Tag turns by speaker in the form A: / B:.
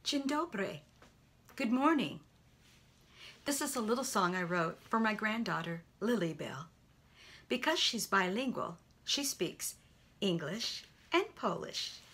A: Dzień dobry. Good morning. This is a little song I wrote for my granddaughter, LilyBelle. Because she's bilingual, she speaks English and Polish.